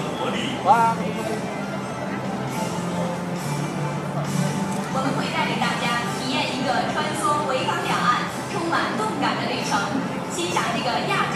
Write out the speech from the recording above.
活力。 哇！ 我们会带领大家体验一个穿梭潍坊两岸、充满动感的旅程，欣赏这个亚